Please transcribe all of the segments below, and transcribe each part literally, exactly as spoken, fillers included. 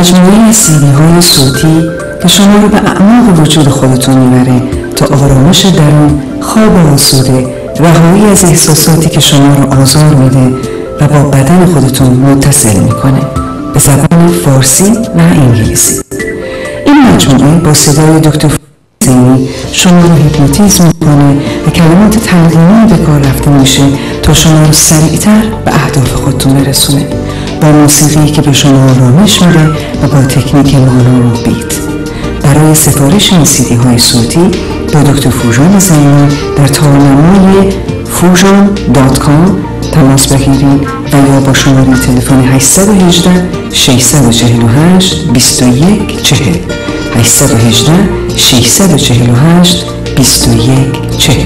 مجموعه سیدی های صوتی که شما رو به اعماق وجود خودتون میبره تا آرامش درون، خواب آسوده، رهایی از احساساتی که شما رو آزار میده و با بدن خودتون متصل میکنه به زبان فارسی و انگلیسی. این مجموعه با صدای دکتر زینی شما رو هیپنوتیزم میکنه و کلمات تلقینی به کار رفته میشه تا شما رو سریعتر به اهداف خودتون برسونه، با موسیقی که به شما آرامش میده و با تکنیک مانو و بیت. برای سفارش این سیدی های صوتی با دکتر فوژان زینی در تارنمای فوژان دات کام تماس بگیرید و یا با شماره تلفن هشت یک هشت شش چهار هشت دو یک چهار هشت یک هشت شش چهار هشت دو یک چهار.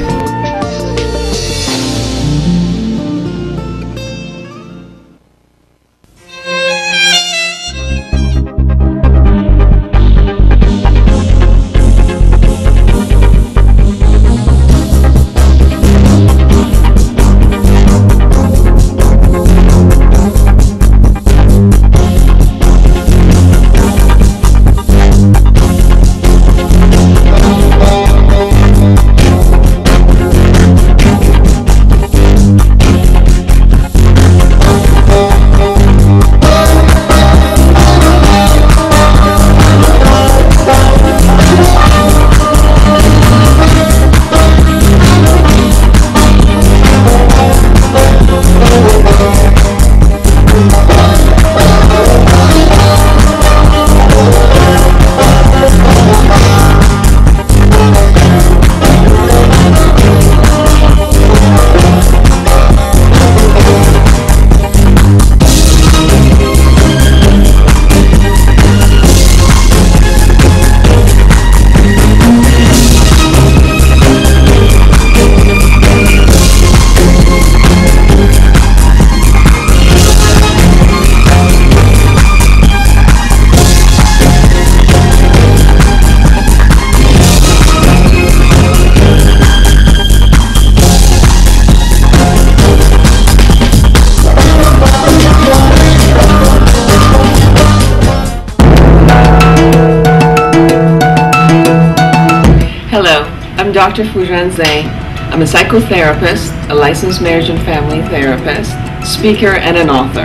Doctor Foojan Zein. I'm a psychotherapist, a licensed marriage and family therapist, speaker, and an author.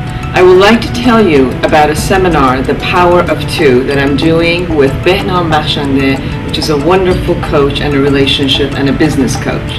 I would like to tell you about a seminar, The Power of Two, that I'm doing with Behnam Bakhshande, which is a wonderful coach and a relationship and a business coach.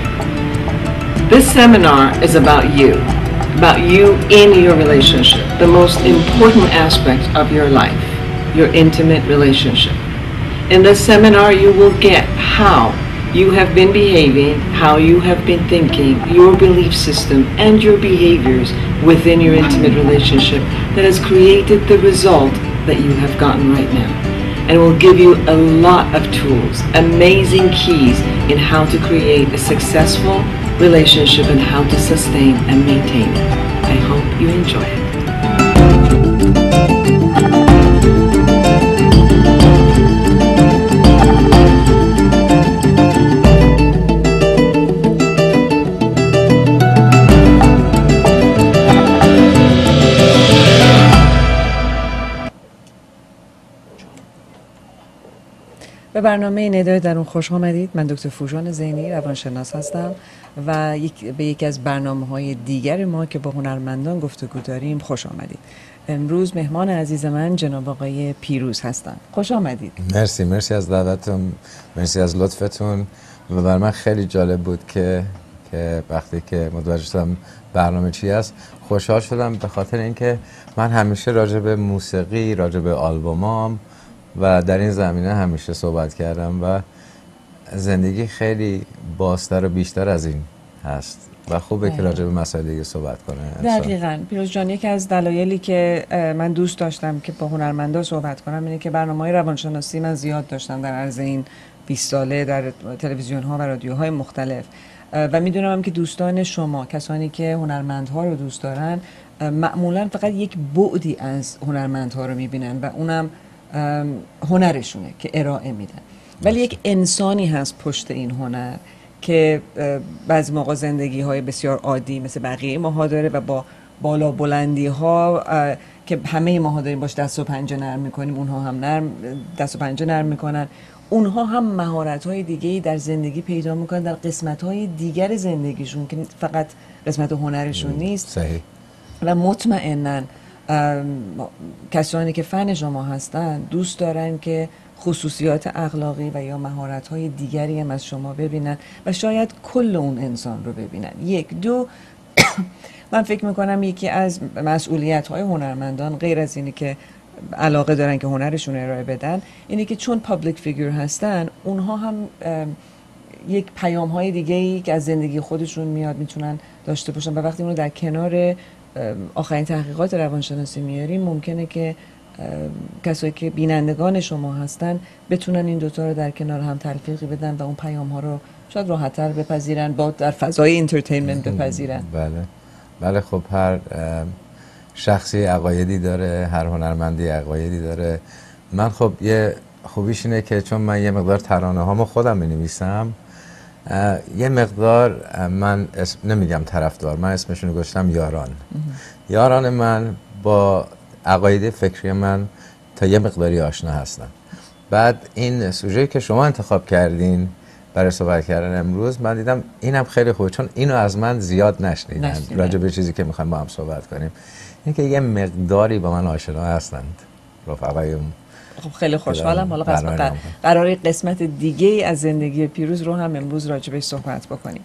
This seminar is about you, about you in your relationship, the most important aspect of your life, your intimate relationship. In this seminar, you will get how you have been behaving, how you have been thinking, your belief system, and your behaviors within your intimate relationship that has created the result that you have gotten right now. And will give you a lot of tools, amazing keys in how to create a successful relationship and how to sustain and maintain it. I hope you enjoy it. به برنامه ندای درون خوش آمدید. من دکتر فوژان زینی روانشناس هستم و یک به یکی از برنامه‌های دیگر ما که با هنرمندان گفتگو داریم خوش آمدید. امروز مهمان عزیز من جناب آقای پیروز هستن. خوش آمدید. مرسی مرسی از دعوتتون، مرسی از لطفتون و برای من خیلی جالب بود که که وقتی که متوجه شدم برنامه چی است خوشحال شدم، به خاطر اینکه من همیشه راجع به موسیقی، راجع به آلبومام و در این زمینه همیشه صحبت کردم و زندگی خیلی بازتر و بیشتر از این هست و خوبه که راجع به مسائل دیگه صحبت کنه. دقیقاً پیروز جان، یکی از دلایلی که من دوست داشتم که با هنرمندا صحبت کنم اینه که برنامه‌های روانشناسی من زیاد داشتم در عرض این بیست ساله در تلویزیون ها و رادیوهای مختلف و میدونم که دوستان شما، کسانی که هنرمندها رو دوست دارن، معمولاً فقط یک بعدی از هنرمندها رو میبینن و اونم هنرشونه که ارائه میدن، ولی یک انسانی هست پشت این هنر که بعضی موقع زندگی های بسیار عادی مثل بقیه ماها داره و با بالا بلندی ها که همه ماها داریم باش دست و پنجه نرم میکنیم، اونها هم نرم دست و پنجه نرم میکنن. اونها هم مهارت های دیگه‌ای در زندگی پیدا میکنن در قسمت های دیگر زندگیشون که فقط قسمت هنرشون نیست. صحیح. و مطمئناً کسانی که فن شما هستن دوست دارن که خصوصیات اخلاقی و یا مهارت‌های دیگری هم از شما ببینن و شاید کل اون انسان رو ببینن. یک دو من فکر میکنم یکی از مسئولیت‌های هنرمندان غیر از اینی که علاقه دارن که هنرشون ارائه بدن، اینی که چون پابلیک فیگور هستن اونها هم یک پیام‌های دیگه‌ای که از زندگی خودشون میاد میتونن داشته باشن و وقتی اونو در کنار آخرین تحقیقات روانشناسی میاریم ممکنه که کسایی که بینندگان شما هستن بتونن این دوتا رو در کنار هم تلفیقی بدن و اون پیام ها رو شاید راحت‌تر بپذیرن، با در فضای انترتینمنت بپذیرن. بله بله. خب هر شخصی عقایدی داره، هر هنرمندی عقایدی داره. من خب یه خوبیش اینه که چون من یه مقدار ترانه هامو خودم می‌نویسم، یه مقدار من اسم نمیگم طرفدار، من اسمشون گذاشتم یاران. یاران من با عقاید فکری من تا یه مقداری آشنا هستن. بعد این سوژه‌ای که شما انتخاب کردین برای صحبت کردن امروز، من دیدم اینم خیلی خوبه، چون اینو از من زیاد نشنیدن راجع به چیزی که میخوایم با هم صحبت کنیم. این که یه مقداری با من آشنا هستند رفقای. خب خیلی خوشحالم. حالا قسمت قراره قسمت دیگه ای از زندگی پیروز رو هم امروز راجع بهش صحبت بکنیم.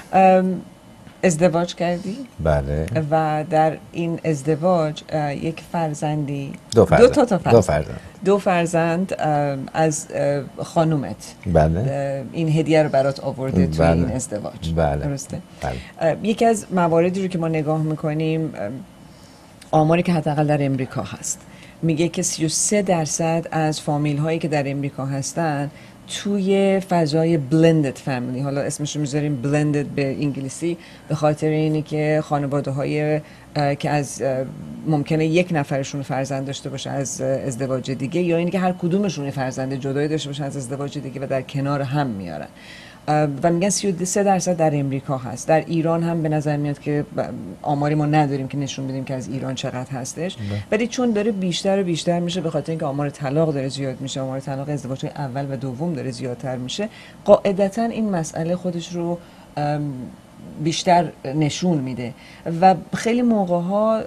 ازدواج کردی؟ بله. و در این ازدواج یک فرزندی دو فرزند دو تا, تا فرزند. دو فرزند دو فرزند از خانومت. بله. این هدیه رو برات آورده توی بله. این ازدواج. بله. درسته؟ بله. یکی از مواردی رو که ما نگاه میکنیم، آماری که حداقل در امریکا هست میگه که سی و سه درصد از فامیل هایی که در امریکا هستن توی فضای بلندد فامیلی، حالا اسمش رو میذاریم بلندد به انگلیسی به خاطر اینی که خانواده های که از ممکنه یک نفرشون فرزند داشته باشه از ازدواج دیگه، یا اینی که هر کدومشون فرزند جدایی داشته باشن از ازدواج دیگه و در کنار هم میارن. و میگن سی و سه درصد در امریکا هست. در ایران هم به نظر میاد که آماری ما نداریم که نشون بدیم که از ایران چقدر هستش، ولی چون داره بیشتر و بیشتر میشه به خاطر اینکه آمار طلاق داره زیاد میشه، آمار طلاق ازدواج‌های اول و دوم داره زیادتر میشه، قاعدتاً این مسئله خودش رو بیشتر نشون میده و خیلی موقع‌ها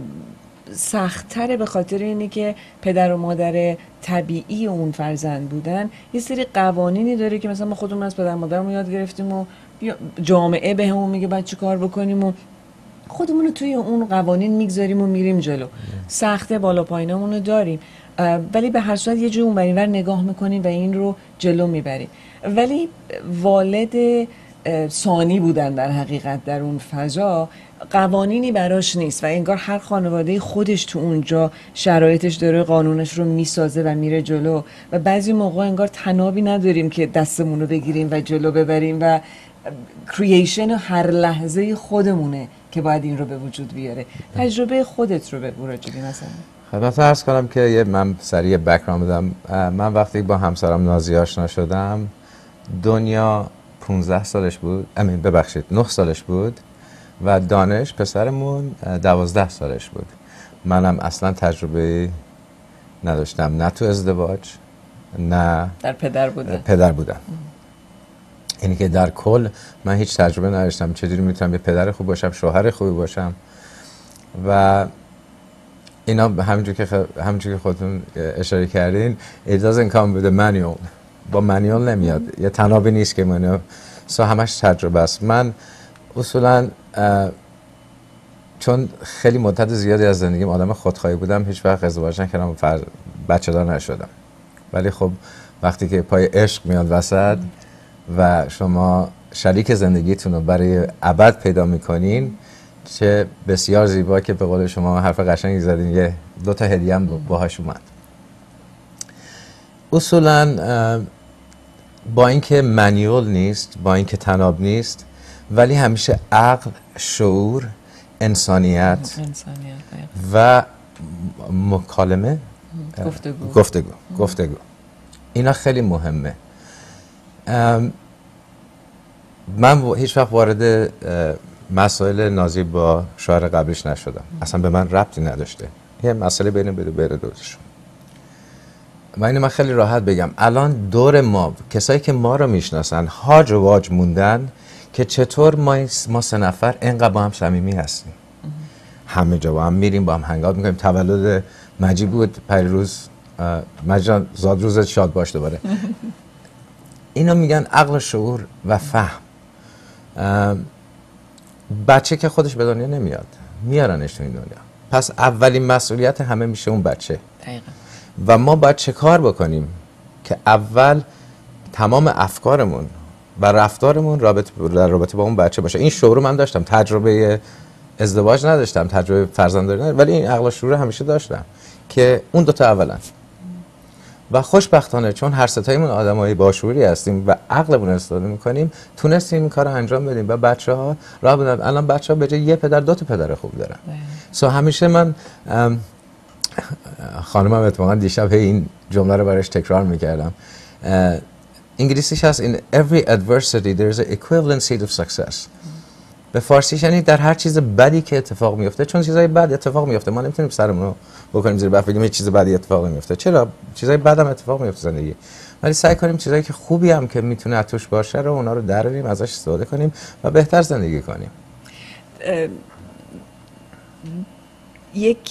سخت‌تره به خاطر اینی که پدر و مادر طبیعی اون فرزند بودن یه سری قوانینی داره که مثلا ما خودمون از پدر مادرمون یاد گرفتیم و جامعه بهمون میگه باید چی کار بکنیم و خودمون رو توی اون قوانین میگذاریم و میریم جلو. سخته، بالا پایینامون رو داریم، ولی به هر صورت یه جور اون برینور نگاه میکنیم و این رو جلو میبریم. ولی والد ثانی بودن در حقیقت در اون فضا قوانینی براش نیست و انگار هر خانواده خودش تو اونجا شرایطش داره قانونش رو میسازه و میره جلو و بعضی موقع انگار تنابی نداریم که دستمون رو بگیریم و جلو ببریم و کرییشن هر لحظه خودمونه که باید این رو به وجود بیاره. تجربه خودت رو بگو راجبی مثلا. خدمت عرض کنم که یه من سریع بک‌گراند بدم. من وقتی با همسرم نازی آشنا شدم دنیا پانزده سالش بود، امین ببخشید نه سالش بود و دانش پسرمون دوازده سالش بود. منم اصلا تجربه نداشتم، نه تو ازدواج نه در پدر بودن پدر بودم. اینی که در کل من هیچ تجربه نداشتم چجوری میتونم یه پدر خوب باشم، شوهر خوبی باشم و اینا. همینجور که خ... همینجور که خودتون اشاره کردین it doesn't come with a manual، با مانیول نمیاد، یه تنابی نیست که منو سو همش تجربه است. من اصولا چون خیلی مدت زیادی از زندگیم آدم خودخواهی بودم، هیچ وقت ازدواج نکردم، فر... بچه دار نشدم. ولی خب وقتی که پای عشق میاد وسط و شما شریک زندگیتون رو برای ابد پیدا میکنین، چه بسیار زیبا که به قول شما حرف قشنگی زدین، یه دو تا هدیه هم باهاش اومد. اصولا با اینکه مانیول نیست، با اینکه تناب نیست، ولی همیشه عقل، شعور، انسانیت, انسانیت و مکالمه گفتگو. گفتگو گفتگو اینا خیلی مهمه. من هیچ وقت وارد مسائل نازی با شوهر قبلیش نشدم، اصلا به من ربطی نداشته، یه مسئله بین بده بره دوستشون. و اینو من خیلی راحت بگم الان دور ما کسایی که ما رو میشناسن هاج و واج موندن که چطور ما ما سه نفر اینقدر با هم صمیمی هستیم، همه جا با هم میریم، با هم هنگات میکنیم. تولد مجید بود پریروز، مجید زاد روزت شاد باش دوباره. اینو میگن عقل، شعور و فهم. بچه که خودش به دنیا نمیاد، میارنش تو این دنیا، پس اولین مسئولیت همه میشه اون بچه. دقیقا. و ما باید چه کار بکنیم که اول تمام افکارمون و رفتارمون رابطه در رابطه با اون بچه باشه. این شعور من داشتم، تجربه ازدواج نداشتم، تجربه فرزندداری نداشتم، ولی این عقل شعور همیشه داشتم که اون دوتا اولا. و خوشبختانه چون هر ستایمون آدمای باشعوری هستیم و عقلمون استفاده میکنیم، تونستیم این کار رو انجام بدیم و بچه‌ها راه بدن. الان بچه‌ها به جای یه پدر دو تا پدر خوب دارن. سو so همیشه من خانمم اتفاقا دیشب هی این جمله رو براش تکرار میکردم. انگلیسیش هست in every adversity there is an equivalent seed of success. به فارسیش یعنی در هر چیز بدی که اتفاق میفته، چون چیزای بد اتفاق میفته، ما نمیتونیم سرمون رو بکنیم زیر برف بگیم هیچ چیز بدی اتفاق نمیفته. چرا؟ چیزای بد هم اتفاق میفته زندگی، ولی سعی کنیم چیزایی که خوبی هم که میتونه توش باشه رو اونا رو دراریم، ازش استفاده کنیم و بهتر زندگی کنیم. یک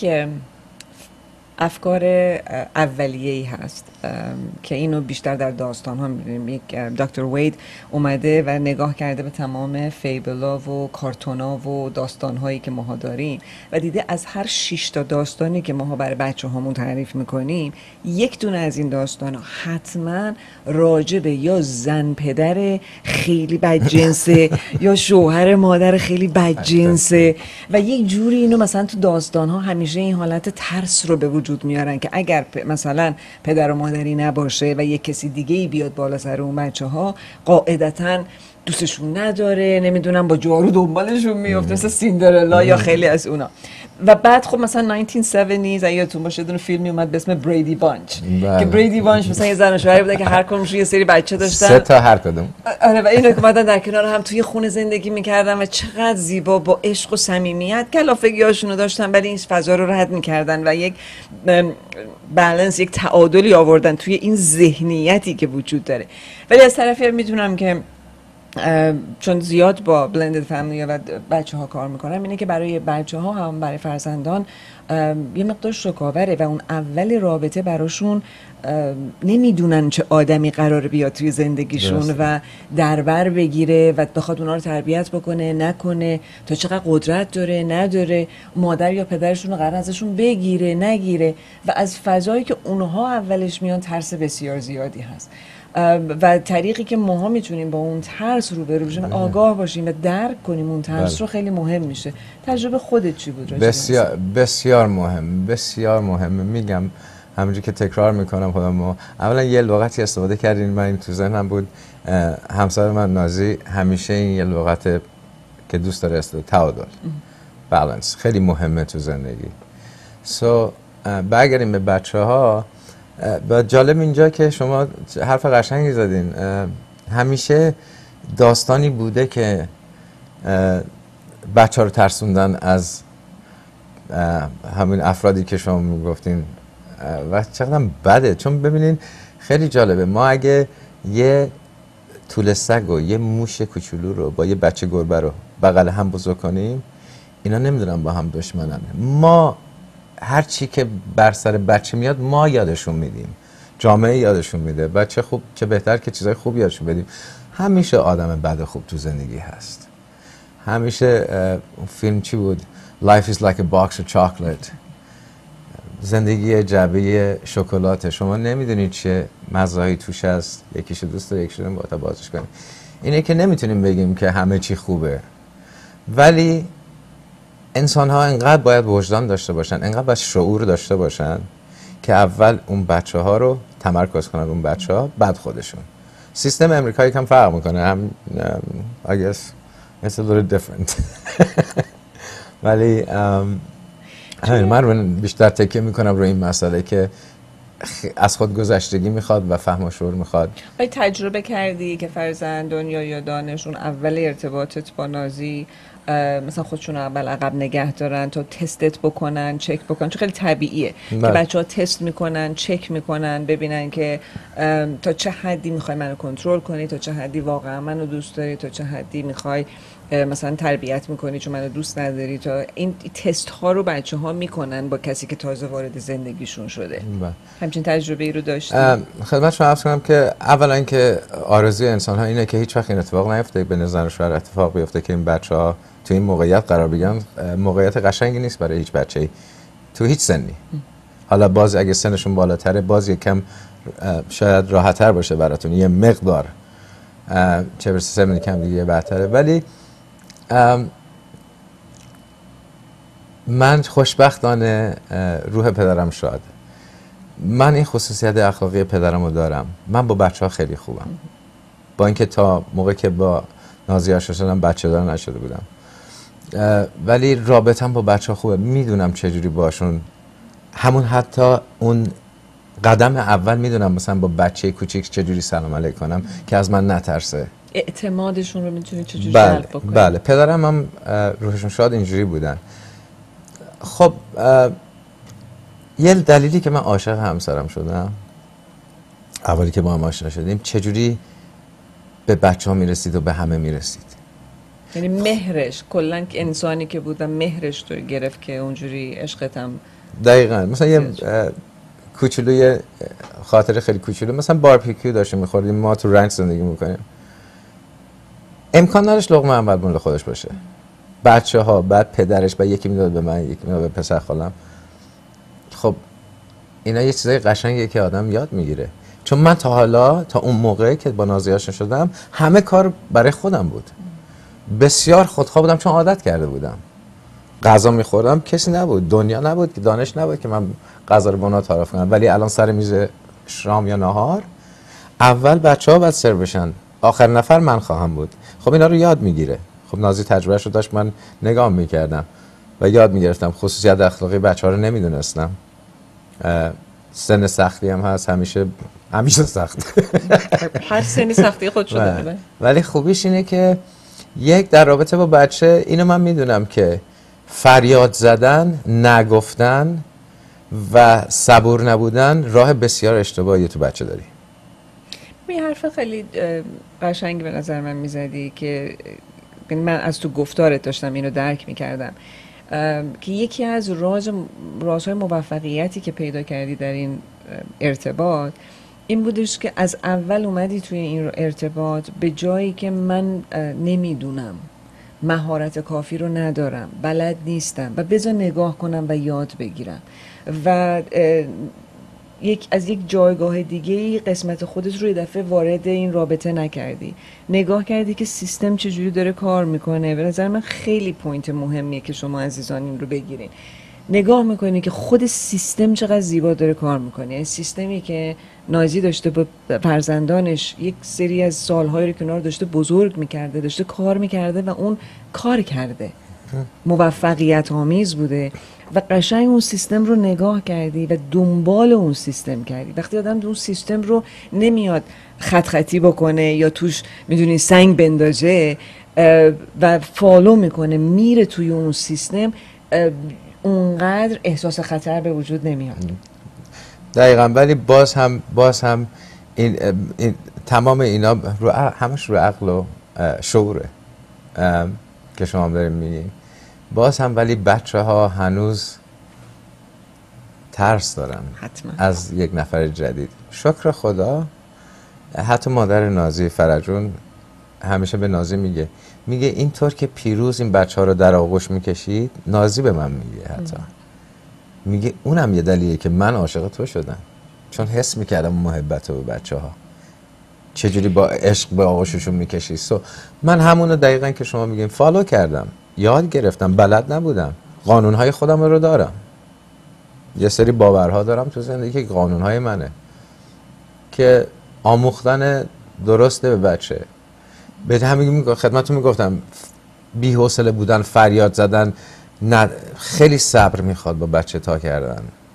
افکار اولیه‌ای هست که اینو بیشتر در داستان ها می‌بینیم. یک دکتر وید اومده و نگاه کرده به تمام فیبلا و کارتونا و داستان هایی که ماها داریم و دیده از هر شش تا داستانی که ماها برای بچه هامون تعریف میکنیم، یک دونه از این داستان ها حتما راجبه یا زن پدر خیلی بدجنسه یا شوهر مادر خیلی بدجنسه و یک جوری اینو مثلا تو داستان ها همیشه این حالت ترس رو به وجود میارن که اگر مثلا پدر و مادری نباشه و یک کسی دیگه ای بیاد بالا سر اون بچه ها، قاعدتاً دوستشون نداره، نمیدونم با جارو دنبالشون میفته، مثل سیندرلا یا خیلی از اونا. و بعد خب مثلا نایزده هفتاد یادتون باشه دونه فیلمی اومد به اسم بریدی بانچ که بریدی بانچ مثلا یه زن و شوهری بوده که هر کدومش یه سری بچه داشتن، سه تا هر کدوم. آره و اینا که اومدن در کنار هم توی خونه زندگی میکردن و چقدر زیبا با عشق و صمیمیت کلافگیاشونو داشتن، ولی این فضا رو رد میکردن و یک بالانس، یک تعادلی آوردن توی این ذهنیتی که وجود داره. ولی از طرفی میدونم که چون زیاد با بلندد فامیلی و بچه ها کار میکنم، اینه که برای بچه ها هم برای فرزندان یه مقدار شکاوره و اون اول رابطه براشون نمیدونن چه آدمی قراره بیاد توی زندگیشون درست. و دربر بگیره و بخواد اونا رو تربیت بکنه نکنه، تا چقدر قدرت داره نداره، مادر یا پدرشون رو قرار ازشون بگیره نگیره و از فضایی که اونها اولش میان ترس بسیار زیادی هست و طریقی که ماها میتونیم با اون ترس رو به رو بشیم، آگاه باشیم و درک کنیم اون ترس بله. رو خیلی مهم میشه. تجربه خودت چی بود؟ بسیار بسیار مهم، بسیار مهمه. میگم همونجوری که تکرار میکنم خودم، اولا یه لغتی استفاده کردین، من این تو ذهنم بود، همسر من نازی همیشه این یه لغت که دوست داره استفاده، تعادل، بالانس، خیلی مهمه تو زندگی. سو so, برگردیم به بچه ها. با جالب اینجا که شما حرف قشنگی زدین، همیشه داستانی بوده که بچه ها رو ترسوندن از همین افرادی که شما میگفتین و چقدر بده. چون ببینین خیلی جالبه، ما اگه یه توله سگ و یه موش کوچولو رو با یه بچه گربه رو بغل هم بزرگ کنیم، اینا نمیدونم با هم دشمنن. ما هر چی که بر سر بچه میاد ما یادشون میدیم، جامعه یادشون میده. بچه خوب چه بهتر که چیزای خوب یادشون بدیم. همیشه آدم بد خوب تو زندگی هست. همیشه فیلم چی بود؟ Life is like a box of chocolate. زندگی جعبه شکلات، شما نمیدونید چه مزهایی توش هست، یکیشو دوست داره یکیشو نمی‌خواد تا بازش کنیم. اینه که نمیتونیم بگیم که همه چی خوبه، ولی انسان ها انقدر باید وجدان داشته باشن، انقدر باید شعور داشته باشن که اول اون بچه ها رو تمرکز کنن اون بچه ها، بعد خودشون. سیستم امریکایی کم فرق میکنه، هم I guess it's a little different. ولی همین من رو بیشتر تکیه میکنم روی این مسئله که از خود گذشتگی میخواد و فهم و شعور میخواد. آیا تجربه کردی که فرزند دنیا یا دانش اون اول ارتباطت با نازی مثلا خودشون اول عقب نگه دارن تا تستت بکنن، چک بکنن؟ چون خیلی طبیعیه بله. که بچه ها تست میکنن، چک میکنن، ببینن که تا چه حدی میخوای منو کنترل کنی، تا چه حدی واقعا منو دوست داری، تا چه حدی میخوای مثلا تربیت میکنی چون منو دوست نداری. تا این تست ها رو بچه ها میکنن با کسی که تازه وارد زندگیشون شده. بله. همچین تجربه ای رو داشتی؟ خدمت شما عرض کنم که اولا که آرزوی انسان ها اینه که هیچ وقت این اتفاق نیفته، به نظر شما اتفاق بیفته که این بچه ها تو این موقعیت قرار بگیرن. موقعیت قشنگی نیست برای هیچ بچه‌ای تو هیچ سنی. حالا باز اگه سنشون بالاتره باز یکم شاید راحت‌تر باشه براتون، یه مقدار چه برسه سن کم دیگه بهتره. ولی من خوشبختانه روح پدرم شاد، من این خصوصیت اخلاقی پدرم رو دارم. من با بچه ها خیلی خوبم، با اینکه تا موقع که با نازی آشنا شدم بچه دار نشده بودم، ولی رابطم با بچه ها خوبه. میدونم چجوری باشون، همون حتی اون قدم اول میدونم مثلا با بچه کوچیک چجوری سلام علیک کنم که از من نترسه. اعتمادشون رو میتونی چجوری بله، جلب بکنی؟ بله، پدرم هم روحشون شاد اینجوری بودن. خب یه دلیلی که من عاشق همسرم شدم اولی که با هم آشنا شدیم، چجوری به بچه ها میرسید و به همه میرسید. یعنی مهرش کلا انسانی که بود و مهرش تو گرفت که اونجوری عشقتم. دقیقاً. مثلا یه کوچولوی خاطره خیلی کوچولو، مثلا باربیکیو داشتیم می‌خوردیم، ما تو رنج زندگی می‌کنیم، امکان نداشت لقمه اول مال خودش باشه. بچه‌ها، بعد پدرش، بعد یکی میداد به من، یکی میداد به پسر خالم. خب اینا یه چیزای قشنگیه که آدم یاد میگیره. چون من تا حالا تا اون موقعی که با نازی آشنا شدم همه کار برای خودم بود، بسیار خودخواه بودم چون عادت کرده بودم. غذا میخوردم کسی نبود، دنیا نبود، که دانش نبود که من غذا رو با اونا تعارف کنم. ولی الان سر میز شام یا نهار اول بچه‌ها بعد سرو بشن، آخر نفر من خواهم بود. خب اینا رو یاد میگیره. خب نازی تجربهش رو داشت، من نگاه میکردم و یاد میگرفتم. خصوصیت اخلاقی بچه‌ها رو نمیدونستم. سن سختی هم هست، همیشه همیشه سخت. هر سنی سختی خودشو داره. ولی خوبیش اینه که یک در رابطه با بچه اینو من میدونم که فریاد زدن، نگفتن و صبور نبودن راه بسیار اشتباهی تو بچه داری. این حرف خیلی قشنگ به نظر من میزدی که من از تو گفتارت داشتم اینو درک میکردم که یکی از راز رازهای موفقیتی که پیدا کردی در این ارتباط این بودش که از اول اومدی توی این ارتباط به جایی که من نمیدونم، مهارت کافی رو ندارم، بلد نیستم و بذار نگاه کنم و یاد بگیرم و یک از یک جایگاه دیگه قسمت خودت رو یه دفعه وارد این رابطه نکردی، نگاه کردی که سیستم چجوری داره کار میکنه. به نظر من خیلی پوینت مهمیه که شما عزیزان این رو بگیرین. نگاه میکنی که خود سیستم چقدر زیبا داره کار میکنه. یعنی سیستمی که نازی داشته با فرزندانش یک سری از سالهای رو کنار داشته بزرگ میکرده، داشته کار میکرده و اون کار کرده، موفقیت آمیز بوده و قشنگ اون سیستم رو نگاه کردی و دنبال اون سیستم کردی. وقتی آدم اون سیستم رو نمیاد خط خطی بکنه یا توش میدونی سنگ بندازه و فالو میکنه، میره توی اون سیستم، اونقدر احساس خطر به وجود نمیاد. دقیقاً. ولی باز هم باز هم این, این تمام اینا رو همش رو عقل و شعوره که شما داریم میگین. باز هم ولی بچه ها هنوز ترس دارن حتما از یک نفر جدید. شکر خدا حتی مادر نازی فرجون همیشه به نازی میگه میگه اینطور که پیروز این بچه ها رو در آغوش میکشید، نازی به من میگه حتی میگه اونم یه دلیله که من عاشق تو شدم، چون حس میکردم محبت رو به بچه ها چجوری با عشق به آغوششون میکشید. سو من همونو دقیقاً که شما میگین فالو کردم، یاد گرفتم، بلد نبودم، قانونهای خودم رو دارم، یه سری باورها دارم تو زندگی که قانونهای منه که آموختن درسته به بچه. به همین میگم خدمتتون میگفتم بی حوصله بودن، فریاد زدن نه، خیلی صبر میخواد با بچه تا کردن.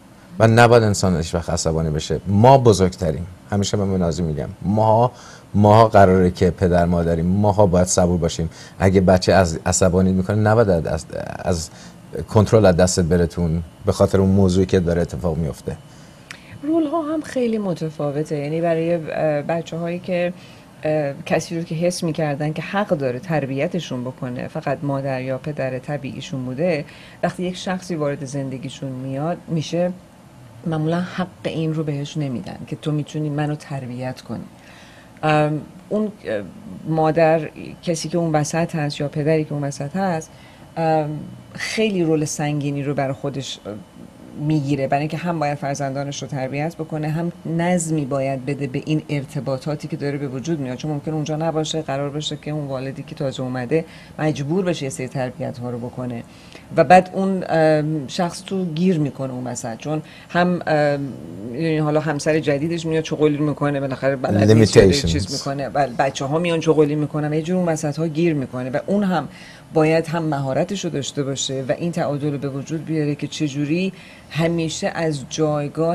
و نباید انسان هیچ وقت عصبانی بشه. ما بزرگتریم، همیشه من به نازی میگم ما ماها قراره که پدر مادریم، ماها باید صبور باشیم. اگه بچه از عصبانی میکنه نباید از, از کنترل از دستت براتون به خاطر اون موضوعی که داره اتفاق میفته. رول ها هم خیلی متفاوته، یعنی برای بچه هایی که کسی رو که حس میکردن که حق داره تربیتشون بکنه فقط مادر یا پدر طبیعیشون بوده، وقتی یک شخصی وارد زندگیشون میاد میشه معمولا حق این رو بهش نمیدن که تو میتونی منو تربیت کنی. اون مادر، کسی که اون وسط هست یا پدری که اون وسط هست، خیلی رول سنگینی رو برای خودش میگیره، برای اینکه هم باید فرزندانش رو تربیت بکنه، هم نظمی باید بده به این ارتباطاتی که داره به وجود میاد، چون ممکن اونجا نباشه، قرار باشه که اون والدی که تازه اومده مجبور بشه یه سری تربیت ها رو بکنه و بعد اون شخص تو گیر میکنه اون وسط، چون هم حالا همسر جدیدش میاد چغلی میکنه، بالاخره بلد چیز میکنه، بچه ها میان چغلی میکنن و یه جور اون وسط ها گیر میکنه و اون هم باید هم مهارتش رو داشته باشه و این تعادل رو به وجود بیاره که چجوری همیشه از جایگاه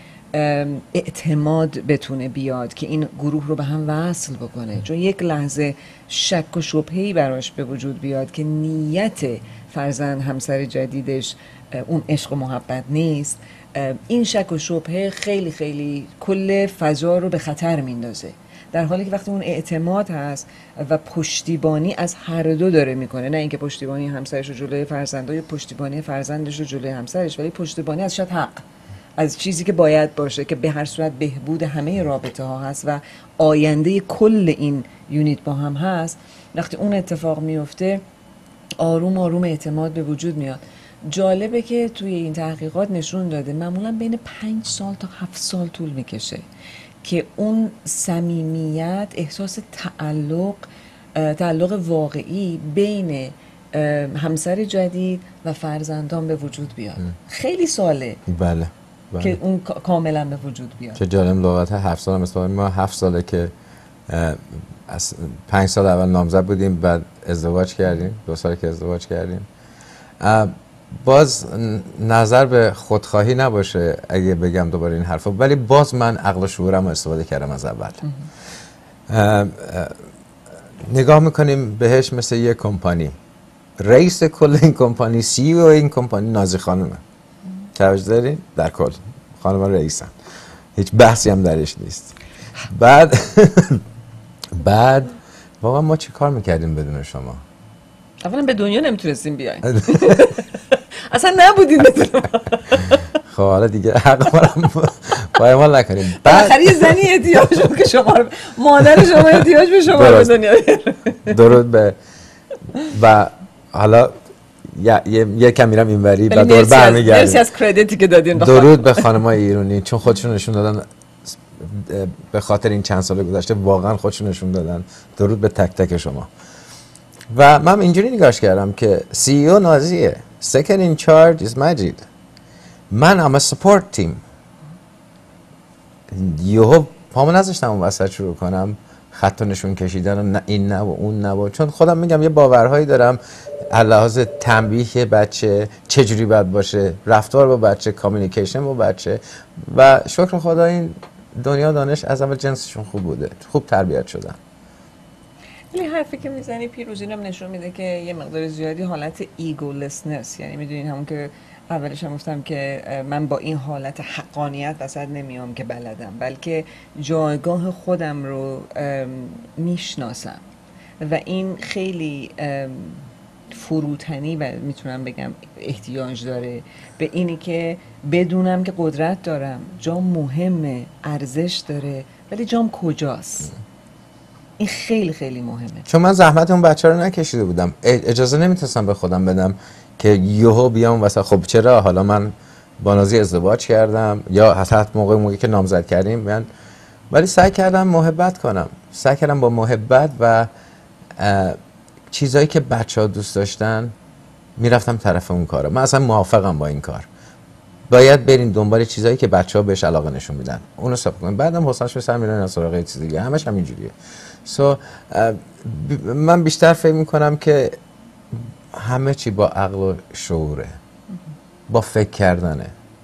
اعتماد بتونه بیاد که این گروه رو به هم وصل بکنه، چون یک لحظه شک و شبهه‌ای براش به وجود بیاد که نیت فرزند همسر جدیدش اون عشق و محبت نیست، این شک و شبهه خیلی خیلی کل فضا رو به خطر میندازه، در حالی که وقتی اون اعتماد هست و پشتیبانی از هر دو داره میکنه، نه اینکه پشتیبانی همسرش رو جلوی فرزنده یا پشتیبانی فرزندش رو جلوی همسرش، ولی پشتیبانی از شاید حق، از چیزی که باید باشه که به هر صورت بهبود همه رابطه ها هست و آینده کل این یونیت با هم هست. وقتی اون اتفاق میفته آروم آروم اعتماد به وجود میاد. جالبه که توی این تحقیقات نشون داده معمولا بین پنج سال تا هفت سال طول میکشه که اون صمیمیت، احساس تعلق تعلق واقعی بین همسر جدید و فرزندان به وجود بیاد. خیلی ساله بله, بله. که اون کاملا به وجود بیاد. چه جالب، لغت هفت سال هم مثلا ما هفت ساله که از پنج سال اول نامزد بودیم، بعد ازدواج کردیم، دو سال که ازدواج کردیم. باز نظر به خودخواهی نباشه اگه بگم دوباره این حرفا، ولی باز من عقل و شعورم رو استفاده کردم از اول. اه اه نگاه میکنیم بهش مثل یه کمپانی، رئیس کل این کمپانی، سی او این کمپانی نازی خانمه، توجه دارین؟ در کل خانم رئیسن، هیچ بحثی هم درش نیست. بعد بعد واقعا ما چی کار میکردیم بدون شما؟ اولا به دنیا نمیتونستیم بیاین اصلا نبودیم بدون. خب حالا دیگه حق ما پایمال نکنیم. بالاخره یه زنی احتیاج شد که شما رو، مادر شما احتیاج به شما به دنیا درود به و حالا یه کم میرم اینوری و دور برمیگردیم. مرسی از کردیتی که دادین. درود به خانمای ایرانی، چون خودشون نشون دادن به خاطر این چند سال گذشته واقعا خودشون نشون دادن. درود به تک تک شما. و من اینجوری نگاش کردم که سی ای او نازیه، second in charge is مجید، من ام support team. یهو پامو نذاشتم اون وسط شروع کنم خط و نشون کشیدن و نه این نه و اون نه و، چون خودم میگم یه باورهایی دارم لحاظ تنبیه بچه چجوری باید باشه، رفتار با بچه، کامیونیکیشن با بچه، و شکر خدا این دنیا دانش از اول جنسشون خوب بوده، خوب تربیت شدن. ولی حرفی که میزنی پیروزی هم نشون میده که یه مقدار زیادی حالت ایگولسنس، یعنی میدونین همون که اولش هم گفتم که من با این حالت حقانیت وسط نمیام که بلدم، بلکه جایگاه خودم رو میشناسم و این خیلی فروتنی و میتونم بگم احتیاج داره به اینی که بدونم که قدرت دارم، جام مهمه، ارزش داره، ولی جام کجاست. این خیلی خیلی مهمه، چون من زحمت اون بچه رو نکشیده بودم، اجازه نمیتونستم به خودم بدم که یهو بیام واسه خب چرا حالا من با نازی ازدواج کردم یا حتی موقع موقعی که نامزد کردیم من، ولی سعی کردم محبت کنم، سعی کردم با محبت و چیزایی که بچه ها دوست داشتن میرفتم طرف اون کارا. من اصلا موافقم با این کار، باید بریم دنبال چیزایی که بچه ها بهش علاقه نشون میدن اونو ساب کنیم، بعدم حسنش به سر میرن از سراغ چیز دیگه، همش همینجوریه. سو so, من بیشتر فکر میکنم که همه چی با عقل و شعوره، با فکر کردنه.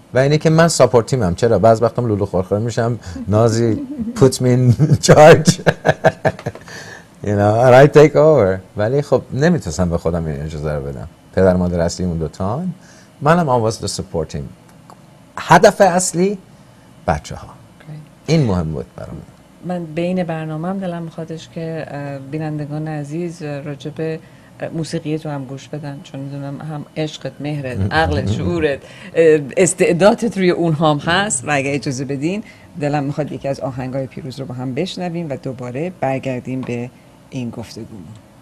و اینه که من ساپورت تیمم. چرا بعض وقتم لولو خورخور میشم، نازی put me in charge you know and I take over. ولی خب نمیتونستم به خودم این اجازه رو بدم. پدر مادر اصلی اون دوتا، منم I was the support team. هدف اصلی بچه ها. این مهم بود برام. من بین برنامه‌ام دلم میخوادش که بینندگان عزیز راجع به موسیقی تو هم گوش بدن، چون میدونم هم عشقت، مهرت، عقلت، شعورت، استعدادت روی اونها هم هست و اگه اجازه بدین دلم میخواد یکی از آهنگای پیروز رو با هم بشنویم و دوباره برگردیم به این گفتگومون.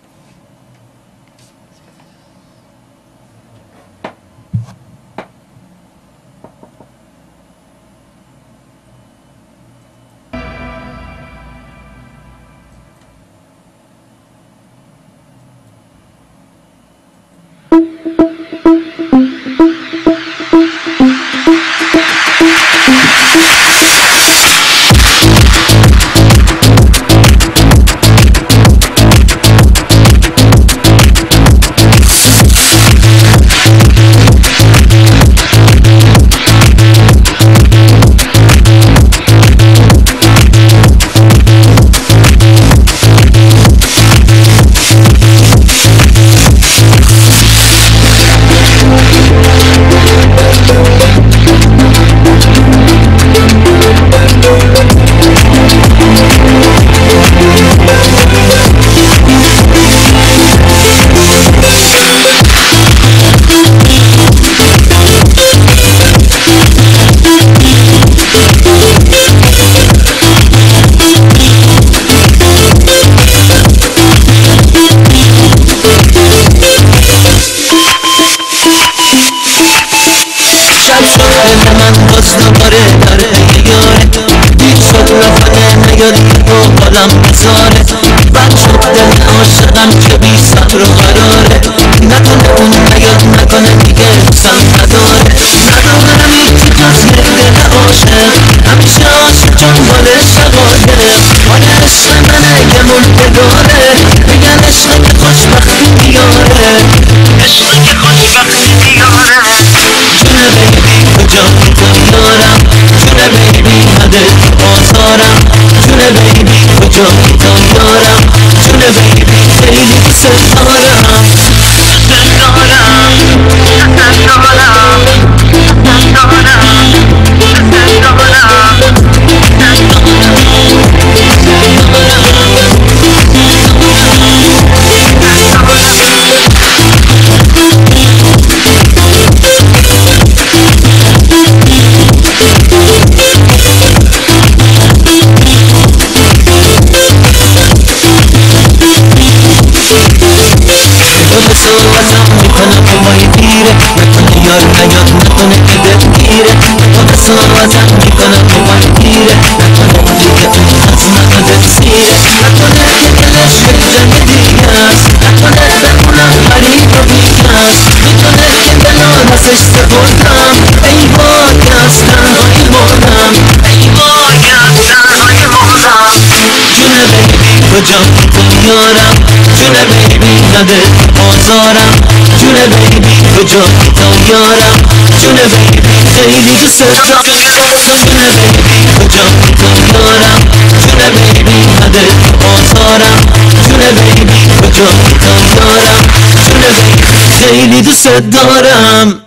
خیلی دوست دارم.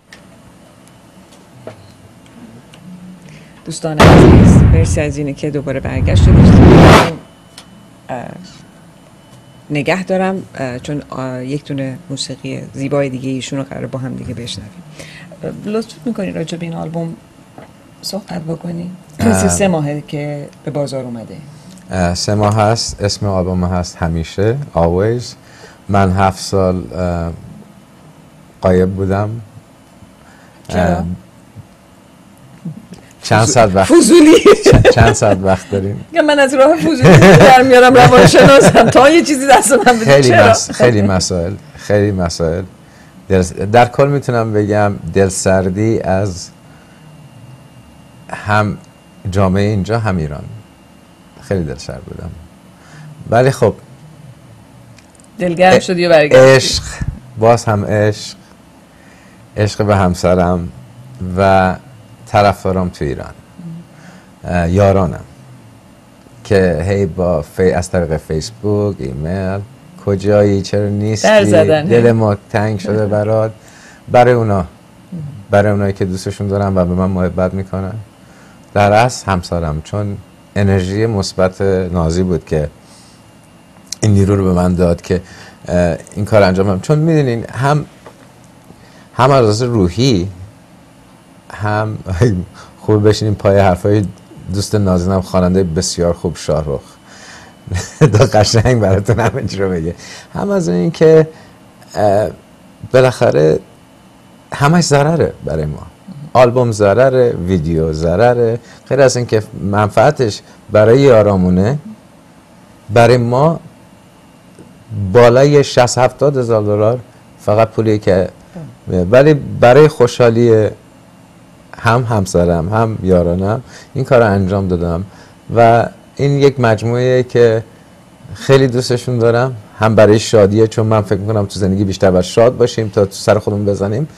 دوستان عزیز مرسی از اینه که دوباره برگشتید. نگه دارم چون یک دونه موسیقی زیبای دیگه ایشون رو قرار با هم دیگه بشنویم. لطف میکنی راجع به این آلبوم صحبت بکنی؟ کسی سه ماهه که به بازار اومده. سه ماه هست. اسم آلبوم هست همیشه Always. من هفت سال غایب بودم. چرا؟ چند ساعت وقت فضولی چند ساعت وقت داریم؟ من از راه فضولی در میارم روانشناسم تا یه چیزی دست من بده. خیلی مس... خیلی مسائل خیلی مسائل دل... در کل میتونم بگم دلسردی از هم جامعه اینجا هم ایران. خیلی دلسرد بودم ولی خب دلگرم شدی و برگشتی. عشق، باز هم عشق عشق به همسرم و طرفدارام تو ایران، یارانم که هی با فی... از طریق فیسبوک، ایمیل، کجایی، چرا نیستی، دل ما تنگ شده برات، برای اونا، برای اونایی که دوستشون دارم و به من محبت میکنن. در اصل همسرم، چون انرژی مثبت نازی بود که این نیرو رو به من داد که این کار انجام بدم. چون میدونین هم هم از روحی هم خوب بشینیم پای حرفای دوست نازنینم، خواننده بسیار خوب شاهرخ دا قشنگ براتون همینجوری رو بگه، هم از این که بالاخره همش ضرره برای ما. آلبوم ضرره، ویدیو ضرره، غیر از این که منفعتش برای یارامونه، برای ما بالای شصت هفتاد هزار دلار فقط پولی که، ولی برای خوشحالی هم همسرم هم یارانم این کار رو انجام دادم و این یک مجموعه که خیلی دوستشون دارم، هم برای شادیه، چون من فکر میکنم تو زندگی بیشتر باید شاد باشیم تا تو سر خودمون بزنیم،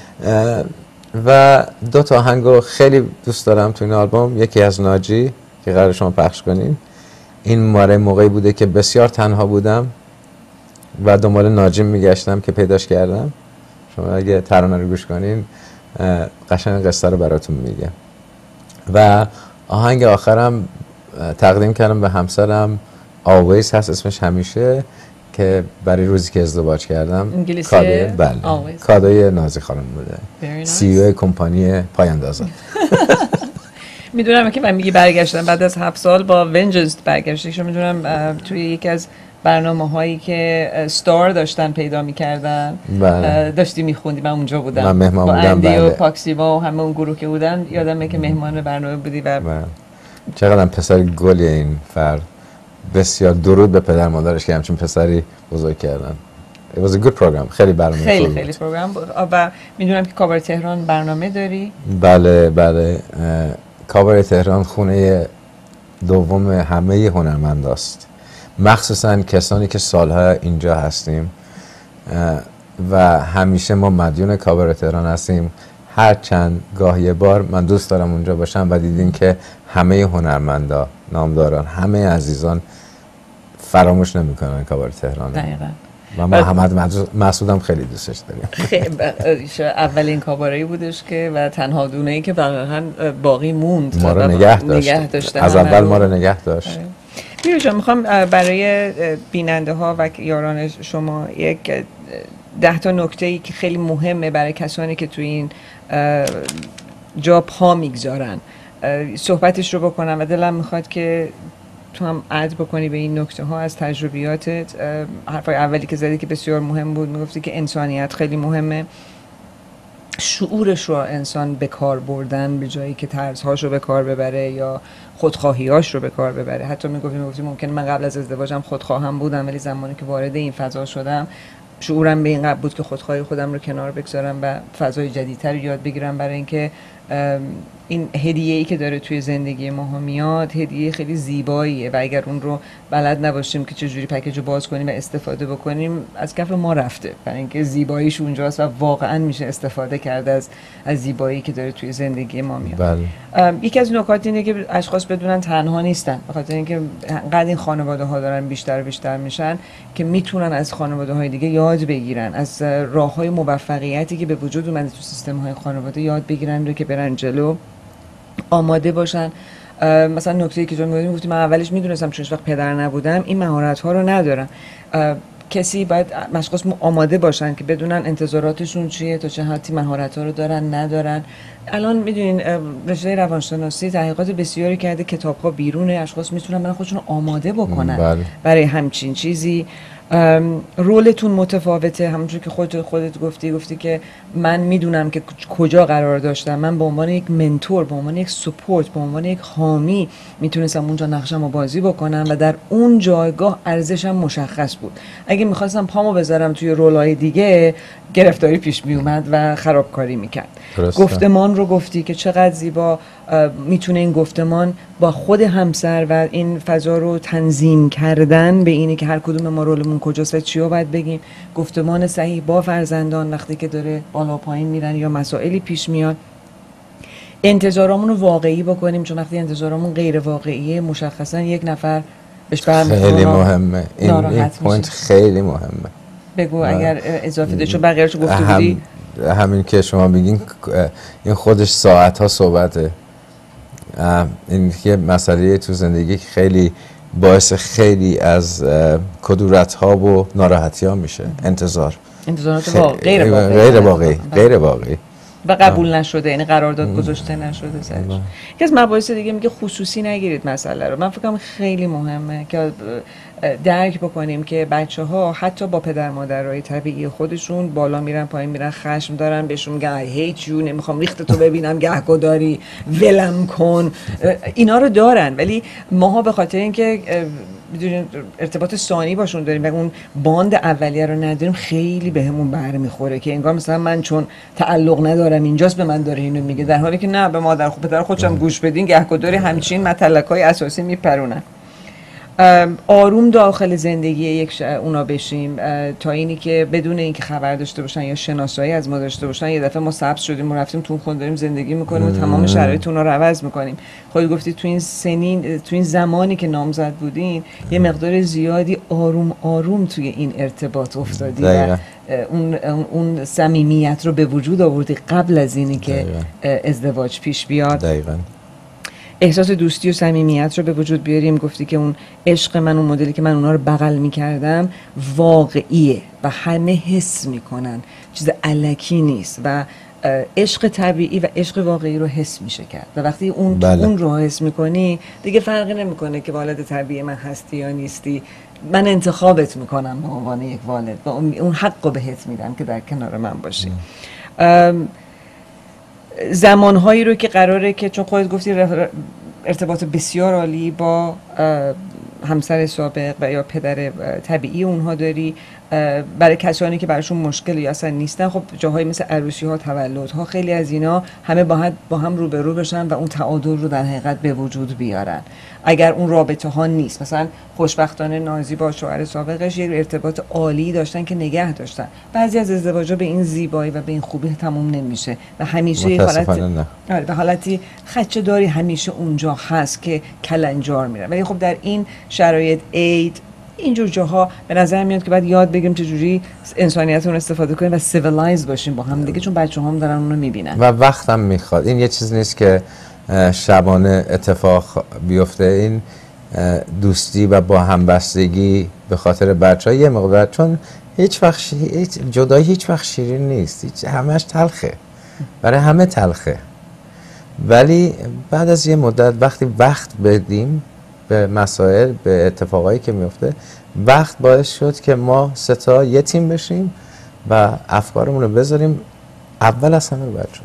و دو تا آهنگو خیلی دوست دارم تو این آلبوم. یکی از ناجی که قرار شما پخش کنین، این ماره موقعی بوده که بسیار تنها بودم و دنبال ناجی میگشتم که پیداش کردم. شما اگه ترانه رو گوش کنین قشنگ قصه رو براتون میگم. و آهنگ آخرم تقدیم کردم به همسرم، Always هست اسمش، همیشه، که برای روزی که ازدواج کردم کادوی، بله، کادوی نازی خانم بوده، سی او کمپانی پایاندازان. میدونم که من میگی برگشتم بعد از هفت سال با ونجنس برگشتش، میدونم توی یکی از برنامه هایی که ستار داشتن پیدا میکردن داشتی میخوندی، من اونجا بودم، من مهمان بودم، با اندی بله. و پاکسیوا و همه اون گروه که بودن، یادمه که مهمان برنامه بودی و چقدر پسر گلی این فرد، بسیار درود به پدر مادرش که همچین پسری بزرگ کردن. It was a good program. خیلی برنامه خیلی خیلی پروگرام بود. و میدونم که کاور تهران برنامه داری؟ بله بله، کاور تهران خونه دوم همه هنرمنداست، مخصوصا کسانی که سالها اینجا هستیم و همیشه ما مدیون کاور تهران هستیم. هر چند گاه یه بار من دوست دارم اونجا باشم و دیدین که همه هنرمندا، نامداران، همه عزیزان فراموش نمیکنن کاور تهران. دقیقاً. و ما محمد مسعودم خیلی دوستش داریم. اولین کاورایی بودش که و تنها دونه‌ای که واقعا باقی موند، ما رو نگه داشت. نگه داشت. از اول ما رو نگه داشت. میرو جان، میخوام برای بیننده ها و یاران شما یک ده تا نکته‌ای که خیلی مهمه برای کسانی که تو این جا پا میگذارن صحبتش رو بکنم و دلم میخواد که تو هم عد بکنی به این نکته ها از تجربیاتت. حرفای اولی که زدی که بسیار مهم بود، میگفتی که انسانیت خیلی مهمه، شعورش رو انسان به کار بردن به جایی که ترس‌هاش رو به کار ببره یا خودخواهی‌هاش رو به کار ببره. حتی میگفتی میگفتی ممکن من قبل از ازدواجم خودخواهم بودم، ولی زمانی که وارد این فضا شدم شعورم به این قدر بود که خودخواهی خودم رو کنار بگذارم و فضای جدیدتر یاد بگیرم، برای اینکه این هدیه‌ای که داره توی زندگی ما میاد هدیه خیلی زیباییه و اگر اون رو بلد نباشیم که چجوری پکیج رو باز کنیم و استفاده بکنیم از کف ما رفته، برای اینکه زیباییش اونجاست و واقعا میشه استفاده کرده از از زیبایی که داره توی زندگی ما میاد. بله. یکی از نکات اینه که اشخاص بدونن تنها نیستن، به خاطر اینکه انقدر این خانواده ها دارن بیشتر و بیشتر میشن که میتونن از خانواده های دیگه یاد بگیرن، از راههای موفقیتی که به وجود اومده تو سیستم های خانواده یاد بگیرن رو که برن جلو، آماده باشن. مثلا نکته‌ای که تو گفتی من اولش میدونستم چون وقت پدر نبودم این مهارت ها رو ندارم. کسی باید مشخص آماده باشن که بدونن انتظاراتشون چیه، تا چه حدی مهارت ها رو دارن ندارن. الان میدونین رشته روانشناسی تحقیقات بسیاری کرده، کتاب ها بیرونه، اشخاص میتونن برای خودشون آماده بکنن بله. برای همچین چیزی. رولتون متفاوته، همونجور که خودت خودت گفتی گفتی که من میدونم که کجا قرار داشتم، من به عنوان یک منتور، به عنوان یک سپورت، به عنوان یک حامی میتونستم اونجا نقشمو بازی بکنم و در اون جایگاه ارزشم مشخص بود. اگه میخواستم پامو بذارم توی رولای دیگه گرفتاری پیش میومد و خرابکاری میکرد. گفتمان رو گفتی که چقدر زیبا میتونه این گفتمان با خود همسر و این فضا رو تنظیم کردن به اینه که هر کدوم ما رولمون کجاست و چی رو باید بگیم. گفتمان صحیح با فرزندان وقتی که داره بالا پایین میرن یا مسائلی پیش میاد. انتظارامون رو واقعی بکنیم، چون وقتی انتظارامون غیر واقعیه مشخصا یک نفر بهش برمیخوره. خیلی مهمه این, این پوینت خیلی مهمه. بگو اگر اضافه ده، چون بقیه رو گفته بودی. همین که شما بگین این خودش ساعت ها صحبته. این که مسئله تو زندگی خیلی باعث خیلی از کدورت ها و ناراحتی ها میشه. انتظار انتظارات واقع... غیر واقعی غیر واقعی غیر واقعی و قبول نشده، یعنی قرارداد گذاشته نشده سرش. یکی از مباحث دیگه میگه خصوصی نگیرید مسئله رو. من فکر کنم خیلی مهمه که درک بکنیم که بچه ها حتی با پدر مادرای طبیعی خودشون بالا میرن پایین میرن، خشم دارن، بهشون میگن I hate you، نمیخوام ریخت تو ببینم، گهگداری، ولم کن، اینا رو دارن. ولی ماها به خاطر اینکه بدونین ارتباط ثانی باشون داریم و اون باند اولیه رو نداریم، خیلی بهمون برمیخوره که انگار مثلا من چون تعلق ندارم اینجاست به من داره اینو میگه، در حالی که نه، به مادر خود پدر خودشم گوش بدین گهگداری همچین مطلقای اساسی میپرونن. آروم داخل زندگی یک ش... اونا بشیم تا اینی که بدون اینکه خبر داشته باشن یا شناسایی از ما داشته باشن یه دفعه ما سبز شدیم و رفتیم تو خونه داریم زندگی میکنیم و تمام شرایط اونا رو عوض میکنیم. خودت گفتی تو این سنین، تو این زمانی که نامزد بودین یه مقدار زیادی آروم آروم توی این ارتباط افتادی و اون اون صمیمیت رو به وجود آوردی قبل از اینی که ازدواج پیش بیاد. دقیقاً احساس دوستی و صمیمیت رو به وجود بیاریم. گفتی که اون عشق من، اون مدلی که من اونا رو بغل میکردم واقعیه و همه حس میکنن، چیز الکی نیست و عشق طبیعی و عشق واقعی رو حس میشه کرد و وقتی اون بله. اون رو حس میکنی دیگه فرقی نمیکنه که والد طبیعی من هستی یا نیستی. من انتخابت میکنم به عنوان یک والد و اون حق رو بهت میدم که در کنار من باشی. زمانهایی رو که قراره که چون خودت گفتی ارتباط بسیار عالی با همسر سابق و یا پدر طبیعی اونها داری، برای کسانی که براشون مشکل یا اصلا نیستن، خب جاهایی مثل عروسی ها، تولد ها، خیلی از اینا همه با هم با هم روبرو بشن و اون تعادل رو در حقیقت به وجود بیارن. اگر اون رابطه ها نیست، مثلا خوشبختانه نازی با شوهر سابقش یک ارتباط عالی داشتن که نگه داشتن. بعضی از ازدواجا به این زیبایی و به این خوبی تموم نمیشه و همیشه یه حالت آره به حالتی خدشه داری همیشه اونجا هست که کلنجار میره. ولی خب در این شرایط عید اینجور جاها به نظر میاد که باید یاد بگیریم چجوری انسانیت رو استفاده کنیم و سیویلایز باشیم با هم دیگه، چون بچه‌ها هم دارن اونو میبینن و وقتم میخواد. این یه چیز نیست که شبانه اتفاق بیفته. این دوستی و با همبستگی به خاطر بچه‌ها یه مقدار، چون هیچ وقت هیچ جدایی هیچ وقت شیرین نیست، هیچ همش تلخه، برای همه تلخه. ولی بعد از یه مدت وقتی وقت بدیم به مسائل، به اتفاقایی که میفته، وقت باعث شد که ما سه تا یه تیم بشیم و افکارمون رو بذاریم اول از همه بچه.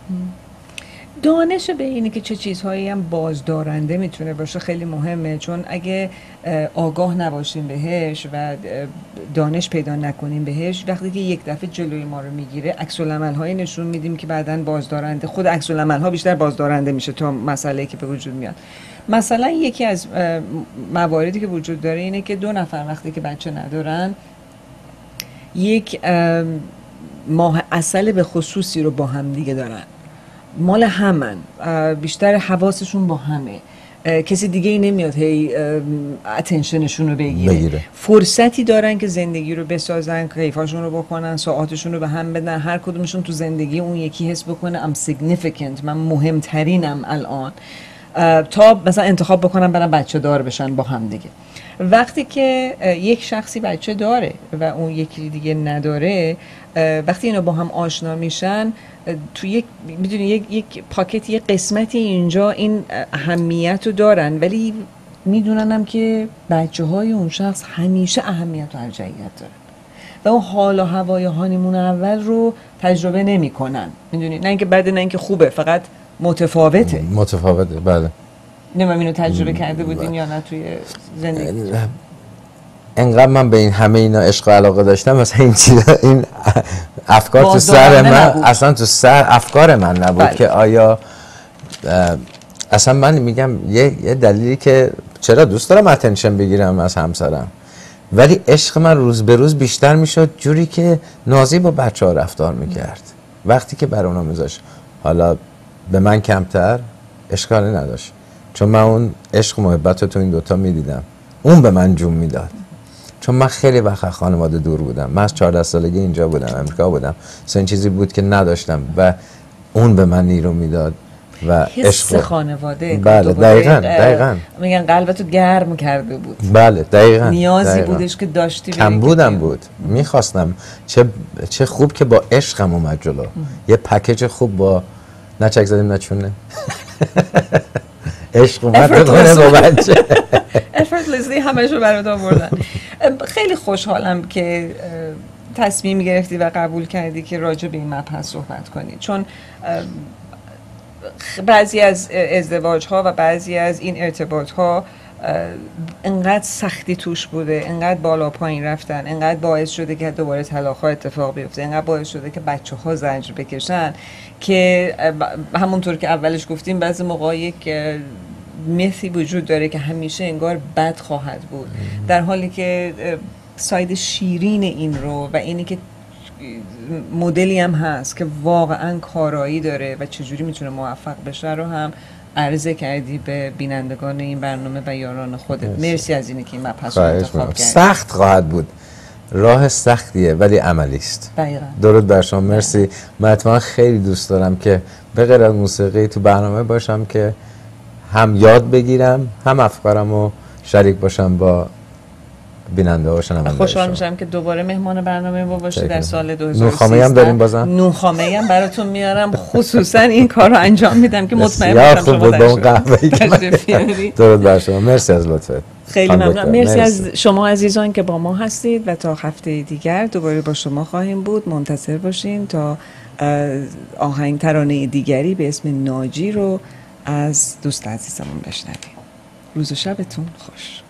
دانش به اینه که چه چیزهایی هم بازدارنده میتونه باشه خیلی مهمه، چون اگه آگاه نباشیم بهش و دانش پیدا نکنیم بهش، وقتی که یک دفعه جلوی ما رو میگیره عکس العمل‌هایی نشون میدیم که بعداً بازدارنده، خود عکس العمل‌ها بیشتر بازدارنده میشه تا مسئله‌ای که به وجود میاد. مثلا یکی از مواردی که وجود داره اینه که دو نفر وقتی که بچه ندارن یک ماه عسل به خصوصی رو با هم دیگه دارن، مال همن، بیشتر حواسشون با همه، کسی دیگه ای نمیاد هی اتنشنشون رو بگیره. بگیره فرصتی دارن که زندگی رو بسازن، کیفاشون رو بکنن، ساعاتشون رو به هم بدن، هر کدومشون تو زندگی اون یکی حس بکنه I'm significant، من مهمترینم الان، تا مثلا انتخاب بکنن برن بچه دار بشن با هم دیگه. وقتی که یک شخصی بچه داره و اون یکی دیگه نداره، وقتی اینا با هم آشنا میشن تو یک میدونی یک یک پاکت، یک قسمتی اینجا این اهمیت رو دارن، ولی میدونن هم که بچه های اون شخص همیشه اهمیت و ارجحیت دارن و اون حال و هوای هانیمون اول رو تجربه نمی کنن. میدونی، نه اینکه بده نه اینکه خوبه، فقط متفاوته. متفاوته بله. نمیم اینو تجربه کرده بودین یا نه توی زندگی؟ انقدر من به این همه اینا عشق و علاقه داشتم، مثلا این چیزا، این افکار تو سر من نبود. اصلا تو سر افکار من نبود بله. که آیا اصلا من میگم یه, یه دلیلی که چرا دوست دارم اتنشن بگیرم از همسرم، ولی عشق من روز به روز بیشتر میشد جوری که نازی با بچه ها رفتار میکرد وقتی که بر اونا میذاشت. حالا به من کمتر اشکالی نداشت، چون من اون عشق و محبت رو تو این دوتا میدیدم. اون به من جون میداد، چون من خیلی وقت خانواده دور بودم. من از چهارده سالگی اینجا بودم، امریکا بودم. این چیزی بود که نداشتم و اون به من نیرو میداد و حس خانواده. بله دقیقاً دقیقاً میگن قلبتو گرم کرده بود. بله دقیقاً نیازی دقیقاً. بودش که داشتی، کم بودم بود، میخواستم. چه چه خوب که با عشقم اومد جلو. یه پکیج خوب با نچک زدیم نچونه عشق اومد بکنه با بچه effortlessly همشو برات آوردن. خیلی خوشحالم که تصمیم گرفتی و قبول کردی که راجع به این مبحث صحبت کنی، چون بعضی از ازدواج ها و بعضی از این ارتباط ها انقدر سختی توش بوده، انقدر بالا پایین رفتن، انقدر باعث شده که دوباره طلاق ها اتفاق بیفته، انقدر باعث شده که بچه ها زجر بکشن که همونطور که اولش گفتیم بعضی موقع یک مثی وجود داره که همیشه انگار بد خواهد بود، در حالی که ساید شیرین این رو و اینی که مدلی هم هست که واقعا کارایی داره و چجوری میتونه موفق بشه رو هم عرضه کردی به بینندگان این برنامه و یاران خودت. مرسی, مرسی از اینی که این مبحث رو انتخاب کردی. سخت خواهد بود، راه سختیه ولی عملی است. دقیقاً. درود بر شما. مرسی. من اتفاقا خیلی دوست دارم که به غیر از موسیقی تو برنامه باشم که هم یاد بگیرم هم افکارمو شریک باشم با بیننده ها و شنونده ها. خوشحال میشم که دوباره مهمان برنامه ما باشی در سال دو هزار و سیزده. نونخامه هم داریم بازم؟ نونخامه هم براتون میارم، خصوصا این کار رو انجام میدم که مطمئن باشم شما خوب بود با اون قهوه‌ای که درود بر شما. مرسی از لطفت. خیلی ممنونم. مرسی از شما عزیزان که با ما هستید و تا هفته دیگر دوباره با شما خواهیم بود. منتظر باشین تا آهنگ ترانه دیگری به اسم ناجی رو از دوست عزیزمون بشنویم. روز و شبتون خوش.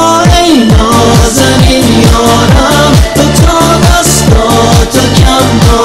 I'm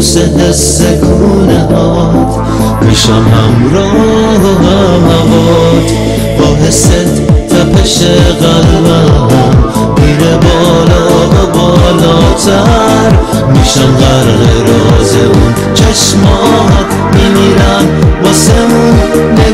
بوس حس کونه هات، میشم همراه هوات با حست تپش قلبم، میره بالا و بالاتر، میشم غرق راز اون چشمات، میمیرم واسه اون